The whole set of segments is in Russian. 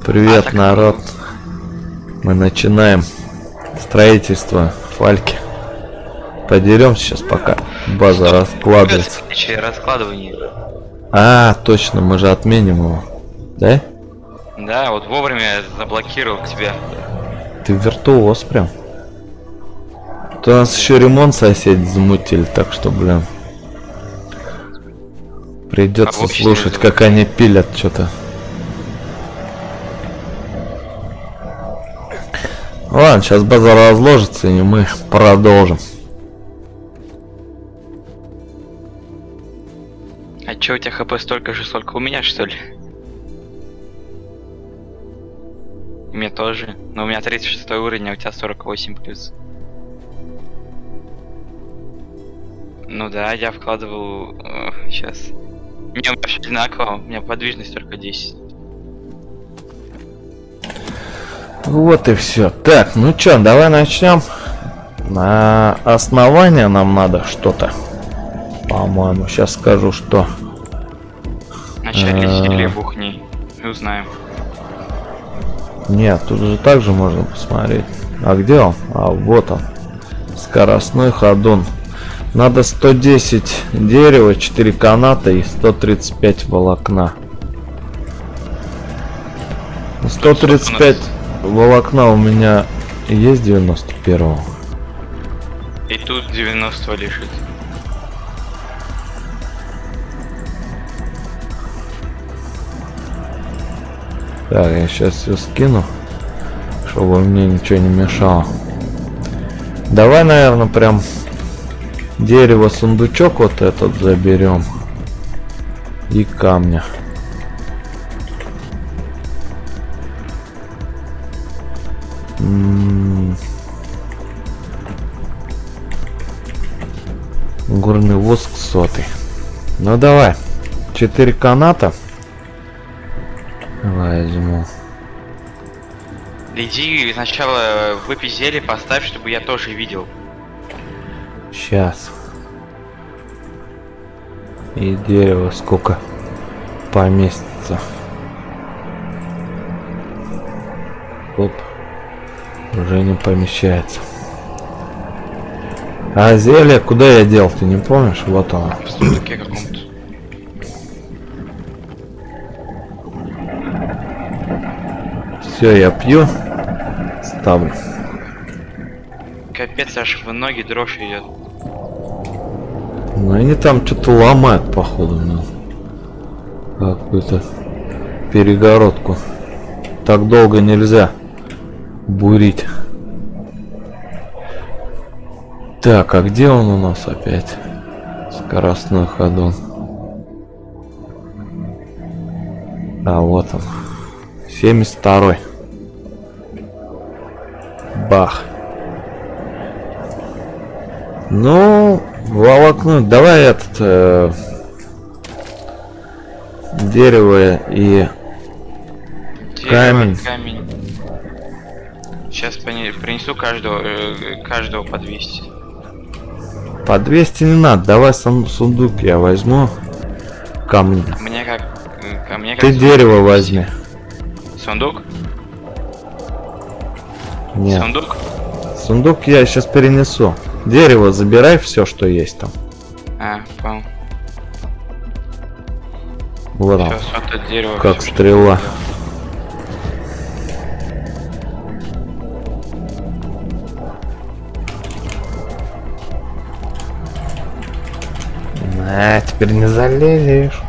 Привет, народ. Мы начинаем строительство Фальки. Подеремся сейчас, пока база раскладывается. Раскладывание. А, точно, мы же отменим его. Да? Да, вот вовремя заблокировал тебя. Ты виртуоз прям. То у нас еще ремонт соседи замутили, так что, блин. Придется слушать, как они пилят что-то. Ладно, сейчас база разложится, и мы продолжим. А чё, у тебя хп столько же, сколько у меня, что ли? У меня тоже. Но у меня 36 уровень, а у тебя 48 плюс. Ну да, я вкладывал... сейчас. У меня вообще одинаково, у меня подвижность только 10. Вот и все. Так, ну чё, давай начнем. На основание нам надо что-то. По-моему, сейчас скажу, что. Вначале силе бухни. И узнаем. Нет, тут же также можно посмотреть. А где он? А, вот он. Скоростной ходун. Надо 110 дерева, 4 каната и 135 волокна. 135 волокна у меня есть 91-го. И тут 90 лежит. Так, я сейчас все скину, чтобы мне ничего не мешало. Давай, наверное, прям дерево, сундучок вот этот заберем. И камня. Горный воск 100. Ну давай. 4 каната. Возьму. Иди сначала выпей зелье, поставь, чтобы я тоже видел. Сейчас. И дерево сколько поместится. Оп. Уже не помещается. А зелье куда я дел, ты не помнишь? Вот оно. В сундуке каком-то. Все, я пью. Ставлю. Капец, аж в ноги дрожь идет. Ну они там что-то ломают, походу, ну. Какую-то перегородку. Так долго нельзя бурить. Так, а где он у нас опять? Скоростной ходун. А вот он. 72-й. Бах. Ну, волокнуть. Давай этот дерево и камень. Сейчас принесу каждого по 200. По 200 не надо. Давай сундук я возьму. Камни. Мне как Ты дерево возьми. Сундук? Нет. Сундук? Сундук я сейчас перенесу. Дерево забирай, все, что есть там. А, понял. Вот он. Дерево, как стрела. А, теперь не залезешь.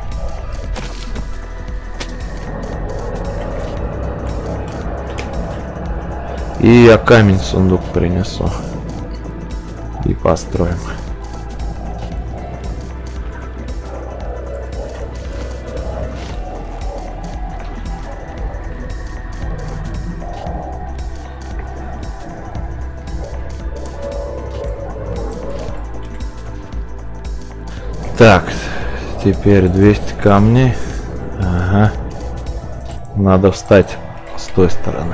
И я камень в сундук принесу. И построим. Так, теперь 200 камней. Ага. Надо встать с той стороны.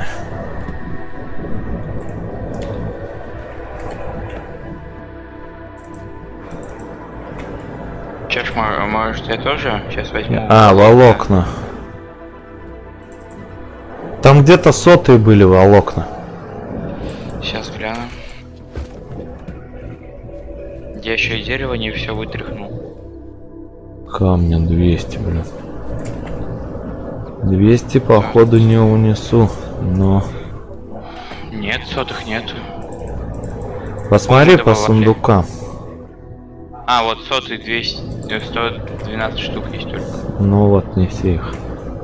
Сейчас, может, я тоже сейчас возьму. А, волокна. там где-то сотые были волокна. Сейчас гляну. Я еще и дерево не все вытряхнул. Камня 200, блин. 200 походу не унесу, но... Нет, сотых нету. Посмотри по сундукам. А, вот сотый 200, 112 штук есть только. Ну вот, не все их.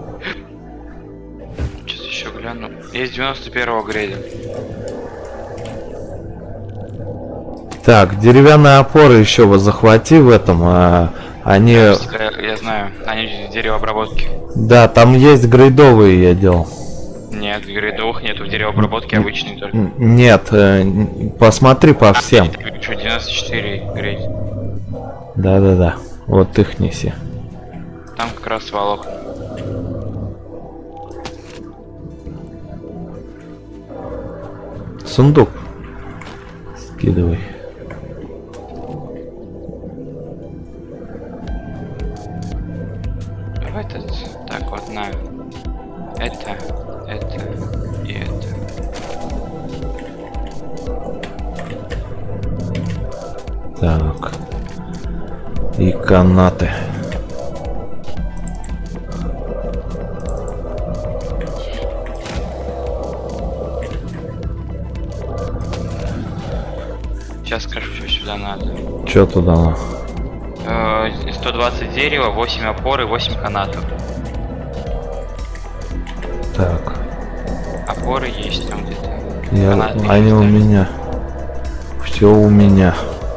Сейчас еще гляну. Есть 91-го грейда. Так, деревянные опоры еще вот захвати в этом, они... Я знаю, они в деревообработке. Да, там есть грейдовые я делал. Нет, грейдовых нету, в деревообработке обычные только. Нет, посмотри по всем. 94 грейд. Да-да-да, вот их неси. Там как раз волокна. Сундук скидывай. Этот, так вот, на. Это и это. Так. И канаты. Сейчас скажу, что сюда надо. Чё туда надо? 120 дерева, 8 опор и 8 канатов. Так. Опоры есть там где-то. Они у меня. Все у меня.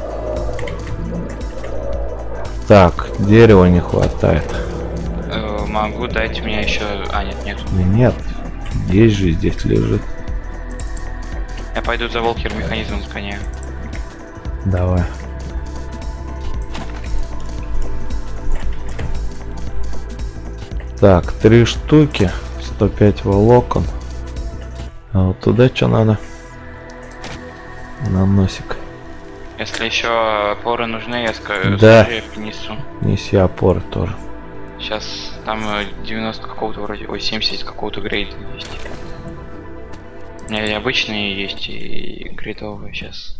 Так, дерева не хватает. Могу дать мне еще. А, нет. Нет. Есть же здесь лежит. Я пойду за волкер механизмом с коня. Давай. Так, 3 штуки, 105 волокон. А вот туда что надо? На носик. Если еще опоры нужны, я скажу, да. Я принесу. Неси опоры тоже. Сейчас там 90 какого-то вроде, ой, 70 какого-то грейда есть. У меня и обычные есть, и грейдовые сейчас.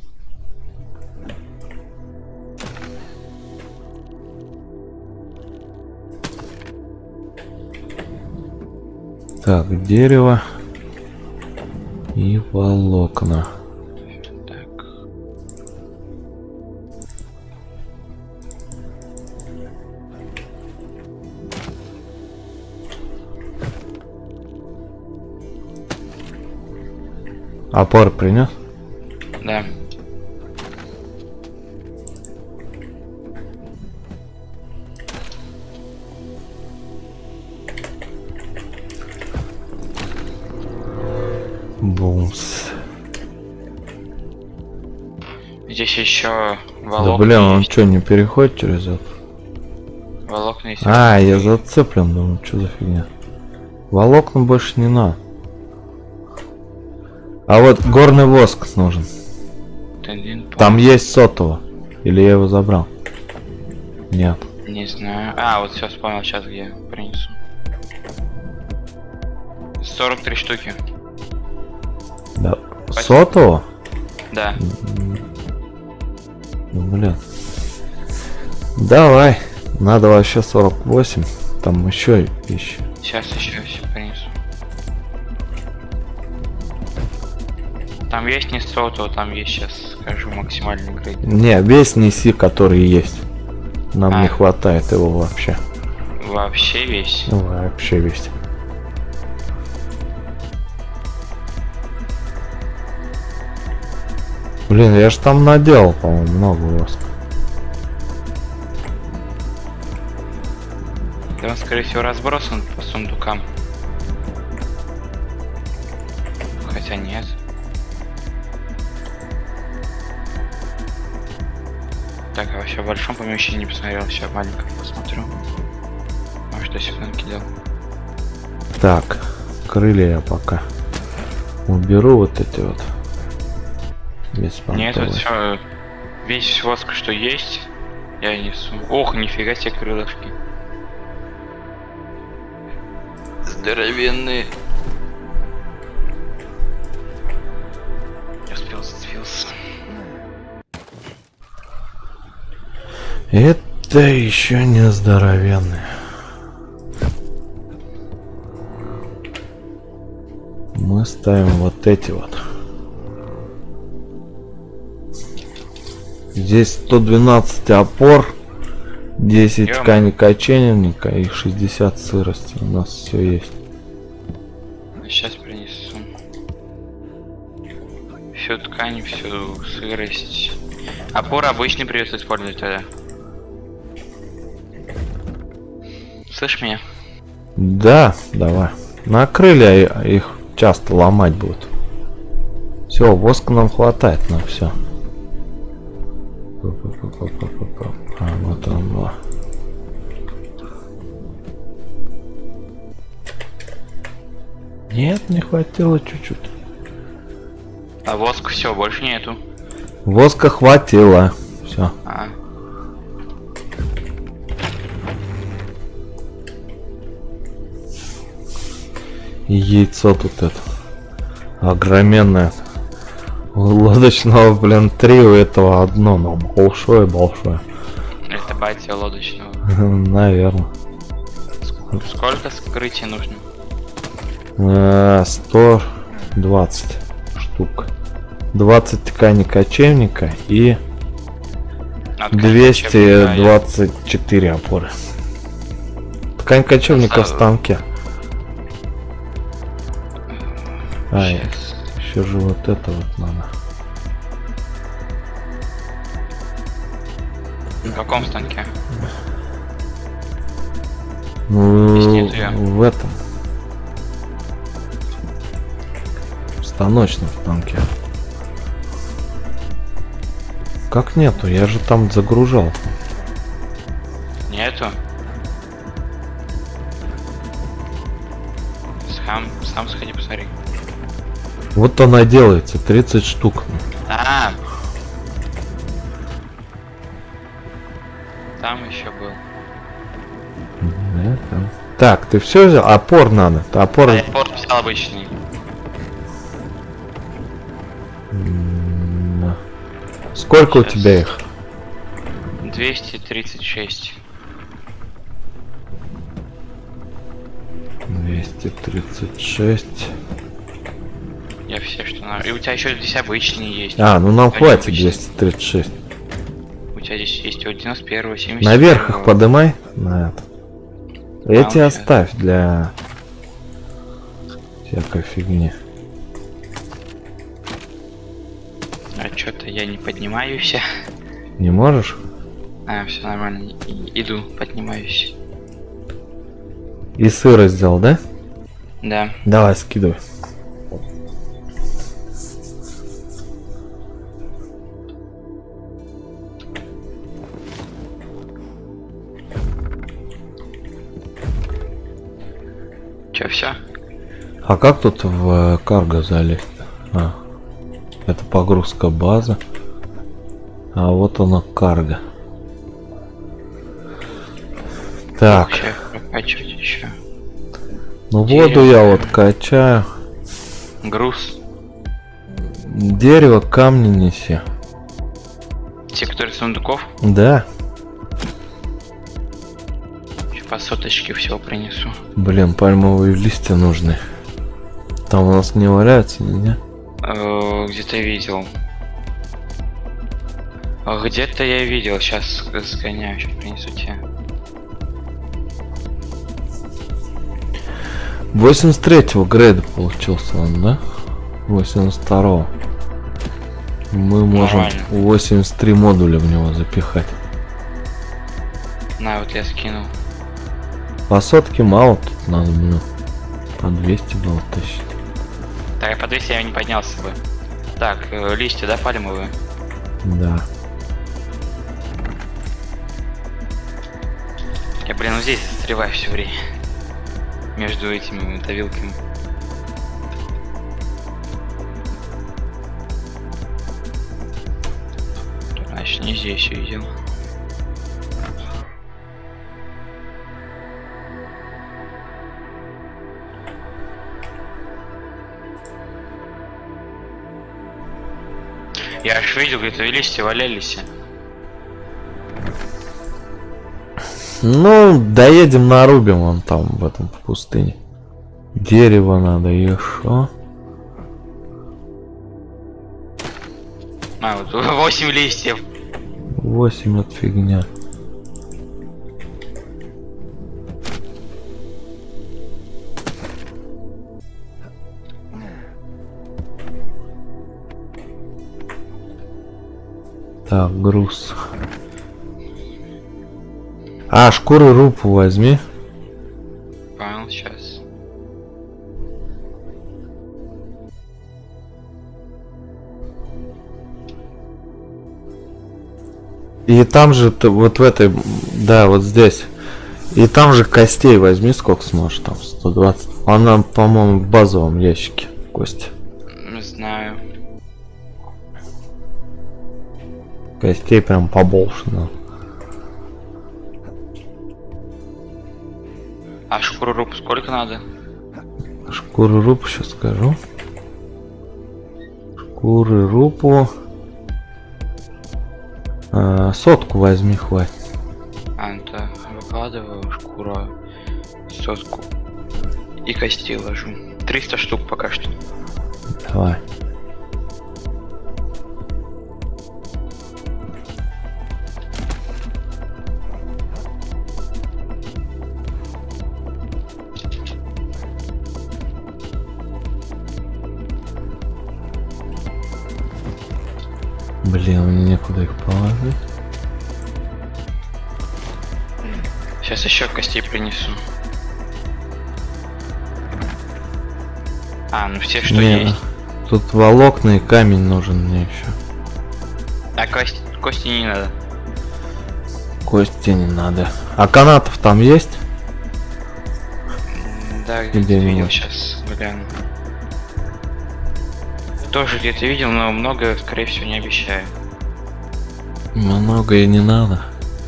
Так, дерево и волокна. Так. Опор принес? Да. Бумс. Здесь еще Да волокна. блин, он есть. что, не переходит через это? Волокна есть. А, я зацеплен, думаю, что за фигня. Волокна больше не надо. А вот горный воск нужен. Там есть сотого. Или я его забрал? Нет. Не знаю. А, вот все вспомнил, сейчас где принесу. 43 штуки. Да. Спасибо. Сотого? Да. Ну, блин. Давай. Надо вообще 48. Там еще вещи. Сейчас еще все принесу. Там есть не сотого, там есть, сейчас скажу, максимальный грейд. Не, весь неси, который есть. Нам не хватает его вообще. Вообще весь? Ну, вообще весь. Блин, я же там наделал, по-моему, много воска. Да он, скорее всего, разбросан по сундукам. Хотя нет. Так, а вообще в большом помещении не посмотрел, сейчас маленьком посмотрю. Может, я сюда накидал. Так, крылья я пока уберу вот эти вот. Нет, это все, весь воск, что есть, я несу. Ох, нифига себе крылышки. Здоровенные. Это еще не здоровенный. Мы ставим вот эти вот. Здесь 112 опор, 10 ткани кочевника и 60 сырости. У нас все есть. Сейчас принесу. Всю ткань, всю сырость. Опор обычный придется использовать тогда. Слышь меня? Да, давай. На крылья их часто ломать будут. Все, воска нам хватает на все. А, вот оно. Нет, не хватило чуть-чуть. А воск все, больше нету. Воска хватило. Все. Яйцо тут это огроменное. У лодочного, блин, 3, у этого одно, но большое. Это батя лодочного. Наверное. Сколько скрытия нужно? 120 штук. 20 ткани кочевника и 224 опоры. Ткань кочевника в станке. Еще же вот это вот надо. На каком станке? Ну, в этом. В станочном станке. Как нету? Я же там загружал. Нету? Сам сходи посмотри. Вот она делается, 30 штук. Там еще был. Так, ты все взял? Опор надо. Опор взял обычный. Сколько сейчас у тебя их? 236. 236. Я все, что надо. И у тебя еще здесь обычные есть. Ну нам хватит 236. У тебя здесь есть вот 91, 70. Наверх их подымай. На это. Эти оставь для всякой фигни. А что-то я не поднимаюсь. Не можешь? Все нормально. Иду, поднимаюсь. И сыро сделал, да? Да. Давай, скидывай. Че, все? А как тут в карго залезть? Это погрузка базы. А вот оно карго. Так. Качать еще. Ну воду я вот качаю. Груз. Дерево, камни неси. Те, которые сундуков? Да. По соточке всего принесу. Блин, пальмовые листья нужны. Там у нас не валяются, не? Где-то видел. Где-то я видел. Сейчас сгоняю, сейчас принесу тебе. 83-го грейда получился он, да? 82-го. Мы можем 83 модуля в него запихать. На, вот я скинул. По сотке мало, тут надо было по 200 было тащить. Так, я по 200 я не поднялся бы. Так, листья, да, пальмовые? Да. Я, блин, вот здесь застреваю все время. Между этими мотовилками. Значит, не здесь увидел. Я аж видел, где-то листья валялись. Ну, доедем, нарубим вон там, в этом, в пустыне. Дерево надо еще. А, вот 8 листьев. 8 от фигня. Так, груз. А, шкуры рупу возьми. Понял, сейчас. И там же ты вот в этой, да, вот здесь. И там же костей возьми, сколько сможешь, там 120. Она, по-моему, в базовом ящике кости. Не знаю. Костей прям побольше, да. А шкуру руб сколько надо? Шкуры рупу сейчас скажу. Шкуры рупу. Сотку возьми, хватит. А, ну то выкладываю шкуру, сотку. И костей ложу. 300 штук пока что. Давай. Блин, мне некуда их положить. Сейчас еще костей принесу. А, ну все, что Не, есть. тут волокна и камень нужен мне еще. А кости не надо. Кости не надо. А канатов там есть? Да, Где где-то видел, нет? сейчас гляну. Тоже где-то видел, но много, скорее всего, не обещаю. Много и не надо.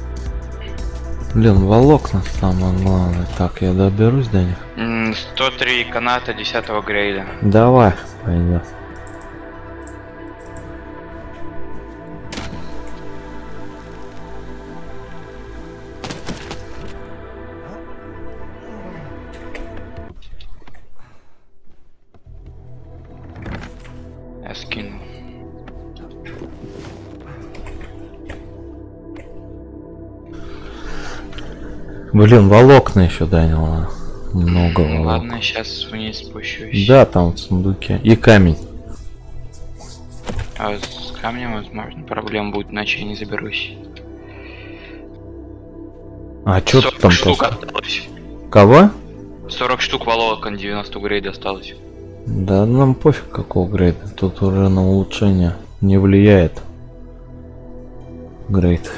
Блин, волокна самое главное. Так, я доберусь до них. 103 каната 10 грейда. Давай, пойдет. Я скинул. Блин, волокна еще Данила. Много волокон. Ладно, сейчас вниз спущусь. Да, там в сундуке. И камень. А с камнем, возможно, проблем будет, иначе я не заберусь. А чё ты 40 там штук просто? осталось. Кого? 40 штук волокон 90 грейда осталось. Да нам пофиг какого грейда. Тут уже на улучшение не влияет. Грейд.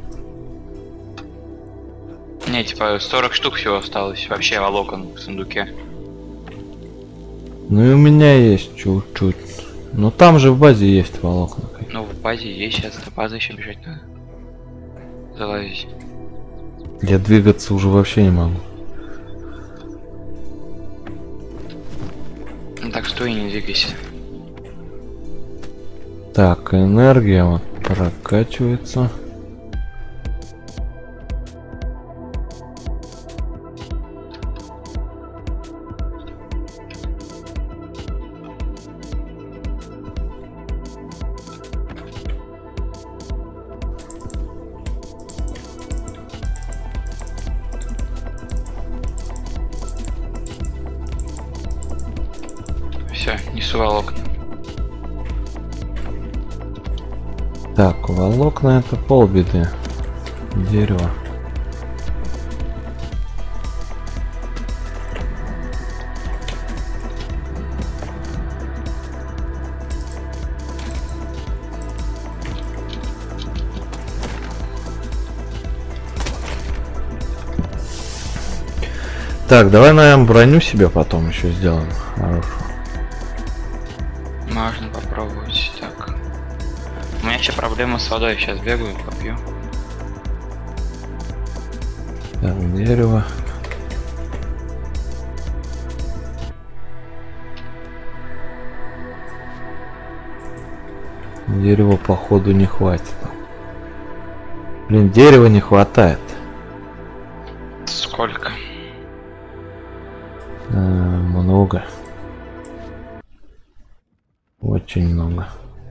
Не, типа 40 штук всего осталось. Вообще волокон в сундуке. Ну и у меня есть чуть-чуть. Но там же в базе есть волокна. Ну, в базе есть, сейчас до базы еще бежать надо. Залазить. Я двигаться уже вообще не могу. Ну так стой и не двигайся. Так, энергия вот прокачивается. Все, несу волокна. Так, волокна это полбеды. Дерево. Так, давай, наверное, броню себе потом еще сделаем. Хорошо. Можно попробовать. Так. У меня еще проблема с водой. Сейчас бегаю, попью. Так, дерево. Дерева походу не хватит. Блин, дерева не хватает. Сколько? Много. Очень много.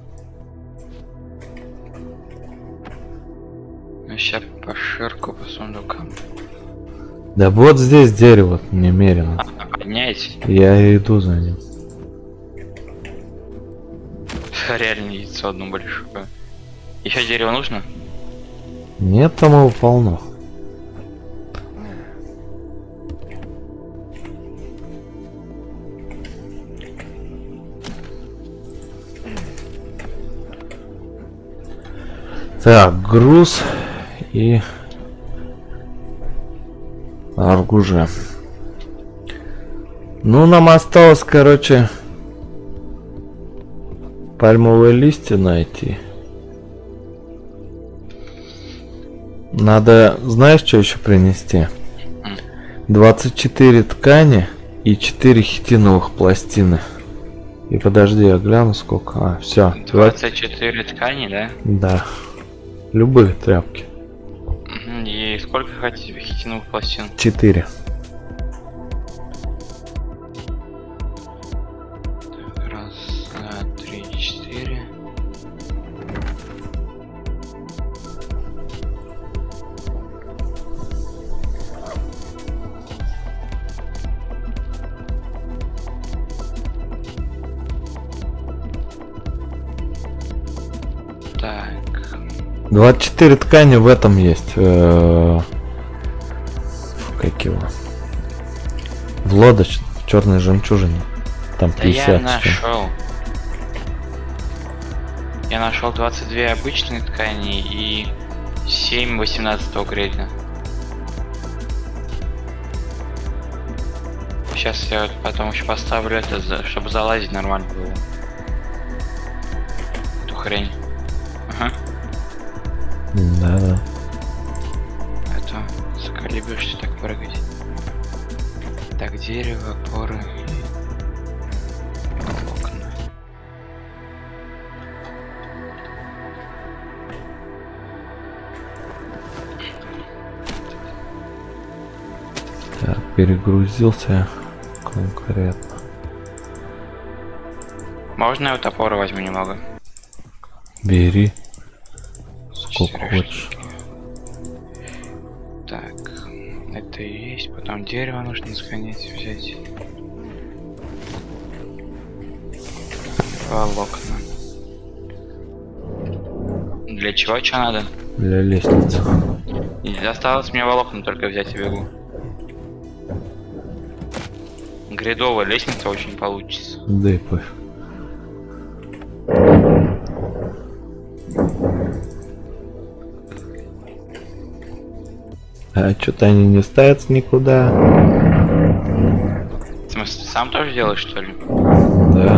Сейчас поширку по сундукам. Да вот здесь дерево немерено. Поднять? Я иду за ним. Реально яйцо одно большое. Еще дерево нужно? Нет, там его полно. Так, груз и оружие. Ну, нам осталось, короче, пальмовые листья найти. Надо, знаешь, что еще принести? 24 ткани и 4 хитиновых пластины. И подожди, я гляну сколько. А, все. 24 ткани, да? Да. Любые тряпки. И сколько хотите хитиновых пластин? 4. Так, раз, два, три, 4. Так. 24 ткани в этом есть. Как его? В лодочном, в черной жемчужине. Там 50. Да я нашел. Я нашел 22 обычные ткани и 7 18 грейда. Сейчас я вот потом еще поставлю это, чтобы залазить нормально было. Эту хрень. Ага. Да. Это заколебешься так прыгать. Так, дерево, опоры и окна. Так, перегрузился конкретно. Можно я вот опоры возьму немного? Бери. Сколько 4 хочешь. штуки. Так, это и есть. Потом дерево нужно сгонять, взять. Волокна. Для чего что надо? Для лестницы. И осталось мне волокна только взять и бегу. Грядовая лестница очень получится. Да и пофиг. А что-то они не ставятся никуда. В смысле, ты сам тоже делаешь, что ли? Да.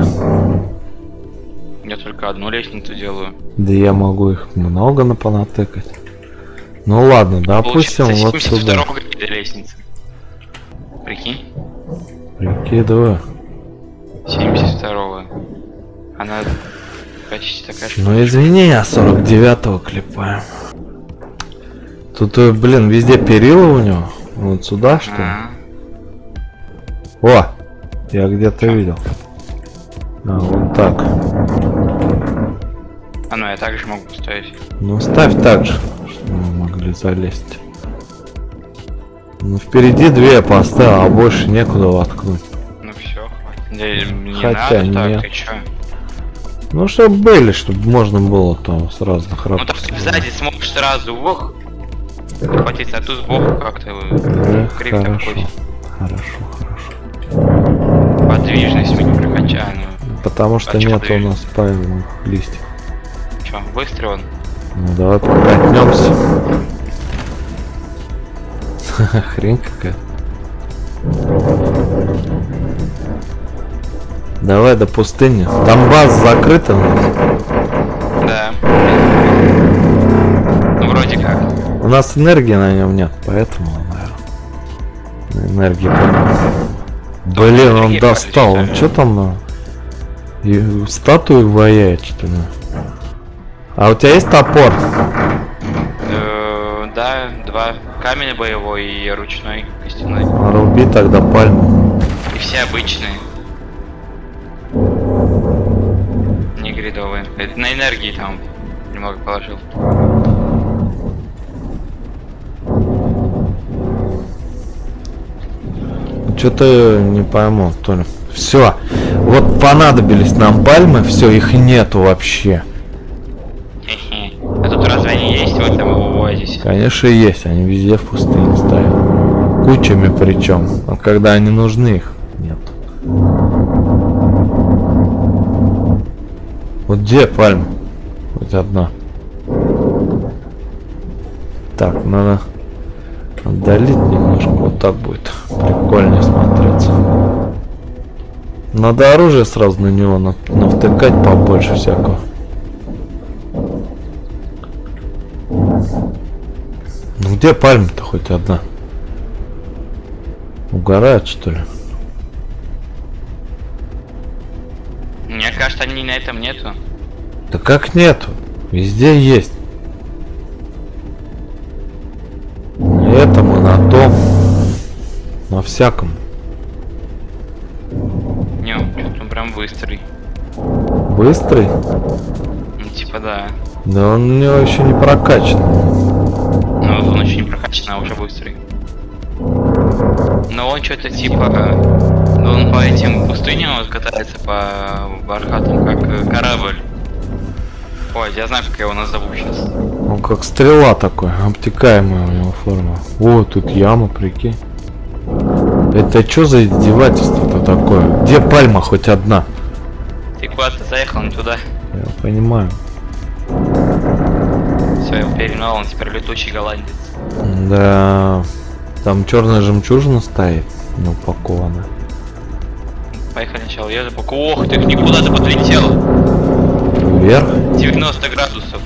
Я только одну лестницу делаю. Да я могу их много понатыкать. Ну ладно, допустим, получится вот сюда. 72 грейда лестница. Прикинь? Прикидываю. 72-го. Она почти такая же. Ну извини, я 49-го клепаю. Тут, блин, везде перила у него. Вот сюда, что ли? О! Я где-то видел. А, вот так. А ну я также могу поставить. Ну ставь так же, чтобы мы могли залезть. Ну впереди две поставил, а больше некуда воткнуть. Ну все, хватит. Да, не Хотя надо так, нет. ты чё? Ну чтобы были, чтобы можно было там с разных Ну так ракурсов. ты сзади сможешь сразу вох хватиться, а тут сбоку как-то крик Хорошо, такой. хорошо. Подвижность мне прокача, ну. Потому что А чё нет у подвижность? нас пальмовых листьев. Чё, выстрел? Ну давай прокатнемся. Хрень какая. Давай до пустыни. Там база закрыта. Да. Ну вроде как. У нас энергии на нем нет, поэтому, наверное, энергии. Блин, он энергии достал. Он хватит, что там статую ваяет, что ли? А у тебя есть топор? Да, два. каменный боевой и ручной костяной. Руби тогда пальму. И все обычные. Не гридовые. Это на энергии там немного положил. Что-то не пойму, Толя. Все. Вот понадобились нам пальмы, все, их нету вообще. Хе-хе. А тут разве они есть в этом оазисе? Конечно есть, они везде в пустыне стоят. Кучами причем. А когда они нужны, их нет. Вот где пальма? Хоть одна. Так, надо отдалить немножко, вот так будет прикольнее смотреться. Надо оружие сразу на него навтыкать побольше всякого. Ну где пальма-то хоть одна? Угорают, что ли? Мне кажется, они на этом нету. Да как нету? Везде есть. На этом и на том. На всяком. Не, что-то он прям быстрый. Быстрый? Ну, типа, да. Да он у него еще не прокачан. Ну, вот он еще не прокачан, а уже быстрый. Но он что-то типа... Ну, он по этим пустыням вот катается по бархатам, как корабль. Ой, я знаю, как я его назову сейчас. Он как стрела такой, обтекаемая у него форма. О, тут яма, прикинь. Это что за издевательство-то такое? Где пальма хоть одна? Ты куда-то заехал, не туда. Я понимаю. Все, я его перегнал, он теперь летучий голландец. Да, там черная жемчужина стоит, не упакована. Поехали сначала, я запаковал. Ох ты, никуда ты подлетел. Вверх 90 градусов.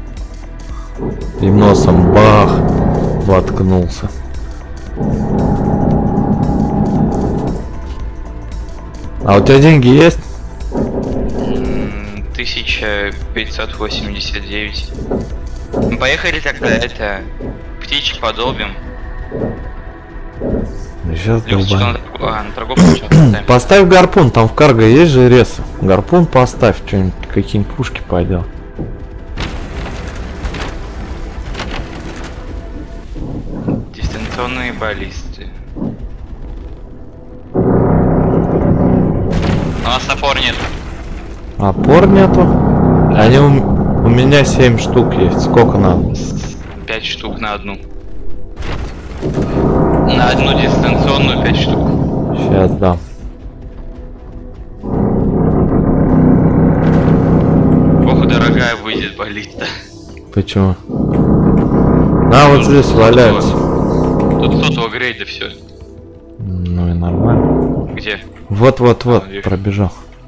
и носом бах воткнулся. А у тебя деньги есть? 1589. Ну, поехали тогда это птичек подолбим. Сейчас Люкс что долбаем. на торговку что поставим. Поставь гарпун, там в карго есть же ресы. Гарпун поставь, что-нибудь, какие-нибудь пушки пойдет. Дистанционные баллисты. У нас опор нет. Опор нету? Они у меня 7 штук есть. Сколько надо? 5 штук на одну. На одну дистанционную 5 штук. Сейчас дам. Ох, дорогая выйдет баллиста. Почему? А, вот здесь валяется. Тут сотого грейда все. Ну и нормально. Где? Вот-вот-вот, вижу. пробежал.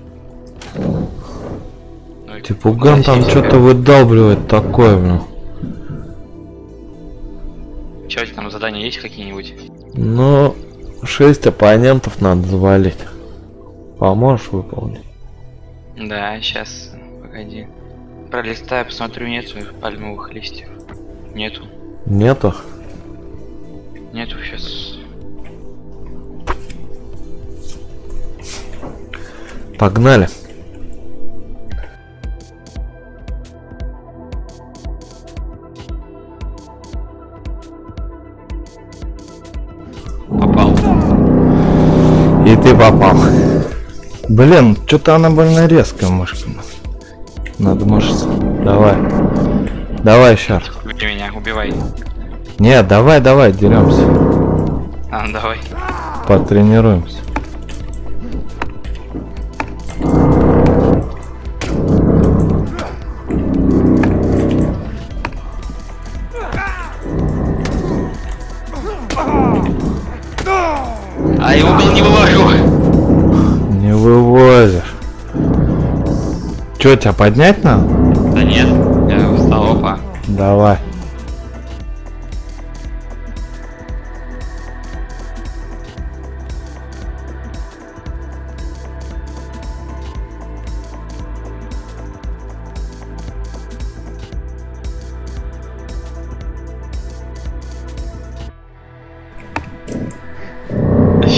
Ну, Типа ган там что-то выдалбливает такое, блин. Че, там задания есть какие-нибудь? Ну, 6 оппонентов надо завалить. Поможешь выполнить? Да, сейчас, погоди. Пролистаю, посмотрю, нету пальмовых листьев. Нету. Нету? Нету сейчас. Погнали. Попал. И ты попал. Блин, что-то она больно резкая, мышка. Надо мышиться. Давай. Давай еще раз. Убей меня, убивай. Нет, давай, деремся. А, ну давай. Потренируемся. А его, блин, не вывожу. Не вывозишь. Че, тебя поднять надо? Да нет, я встал, опа. Давай.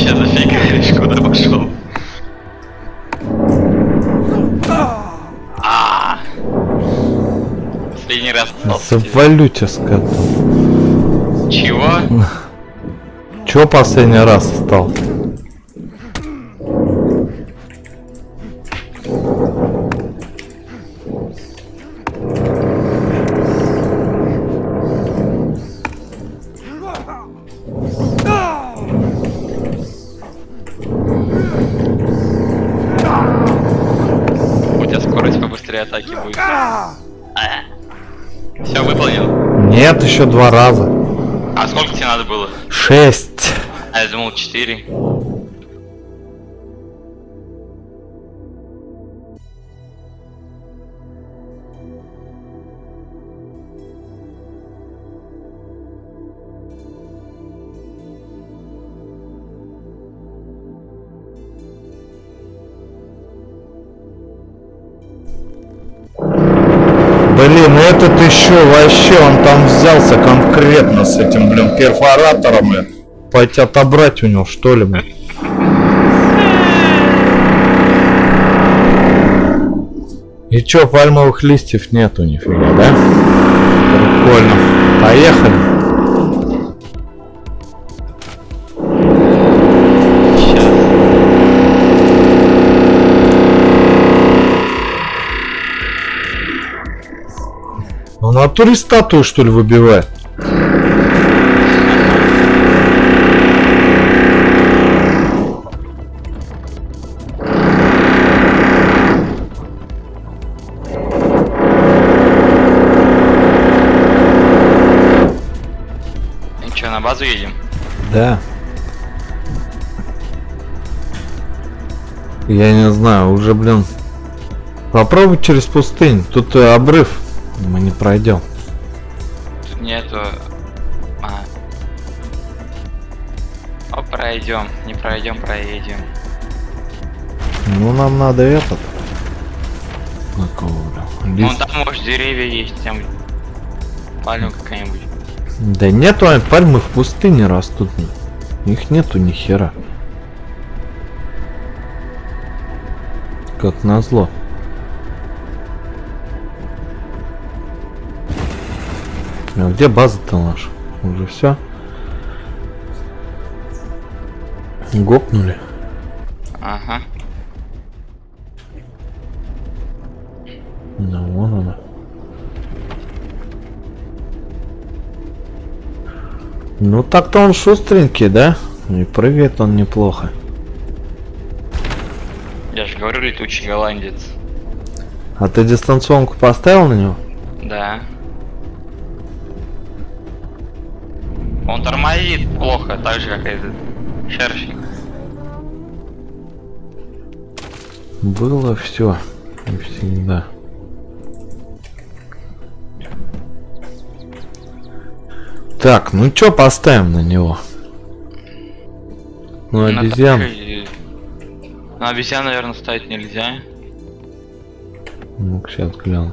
сейчас зафигаешь, куда пошел? Последний раз остался. Завалю тебя, скот. Чего? Чё последний раз стал? У тебя скорость побыстрее атаки будет. Все, выполнил. Нет, еще 2 раза. А сколько тебе надо было? 6. А я думал 4. Блин, этот еще вообще, он там взялся конкретно с этим, блин, перфоратором, блин. Пойти отобрать у него, что ли, блин. И чё, пальмовых листьев нету нифига, да? Прикольно. Поехали. Он в натуре статую, что ли, выбивает? И чё, на базу едем? Да. Я не знаю, уже, блин. Попробуй через пустынь. Тут обрыв. Мы не пройдем. Тут нету. О, пройдем. Не пройдем, проедем. Ну нам надо этот. Какого, блин? Ну Лист. там может деревья есть, там пальма какая-нибудь. Да нету пальмы в пустыне растут. Их нету ни хера. Как назло. А где база-то наша? Уже все? Гопнули. Ага. Ну вон она. Ну так-то он шустренький, да? И прыгает он неплохо. Я же говорю, летучий голландец. А ты дистанционку поставил на него? Да. Он тормозит плохо, так же как этот шершень. Было все. И всегда. Так, ну чё поставим на него? Ну обезьян. На обезьян, наверное, ставить нельзя. Ну-ка, сейчас гляну.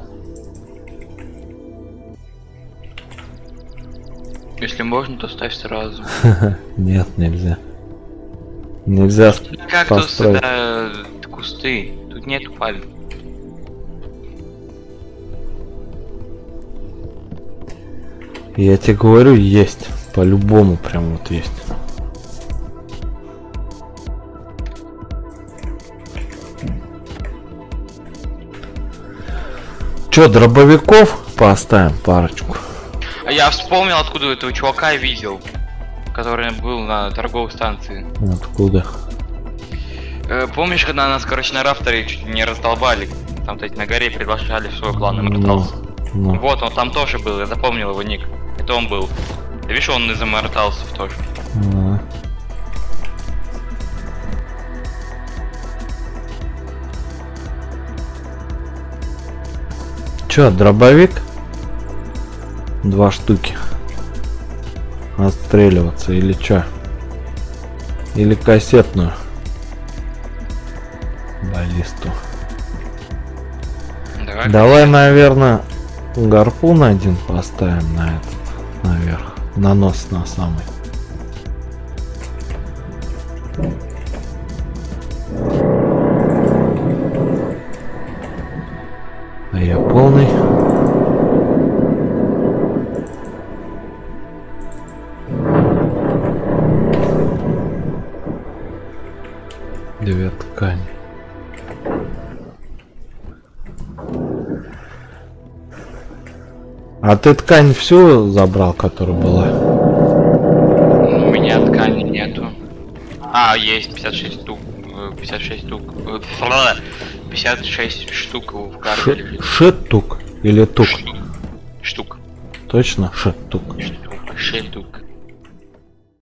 Если можно, то ставь сразу. Нет, нельзя. Нельзя Кактусы, построить. да, кусты. Тут нету пальм. Я тебе говорю, есть. По-любому прям вот есть. Чё, дробовиков поставим парочку? А я вспомнил, откуда этого чувака видел, который был на торговой станции. Откуда? Помнишь, когда нас, короче, на рафтере чуть не раздолбали? Там, кстати, на горе приглашали в свой клан, и Immortals. Ну. Вот, он там тоже был, я запомнил его ник. Это он был. Ты видишь, он из Immortals тоже. А. Чё, дробовик? 2 штуки. Отстреливаться или чё? Или кассетную? Баллисту. Давай, наверное, гарпун один поставим на этот, наверх. На нос на самый. 2 ткани. А ты ткань всю забрал, которая была? У меня ткани нету. А, есть 56 штук. 56 штук. 56 штук в карте лежит. Шетук или тук? Штук. Точно? Шетук. Штук. 6 штук.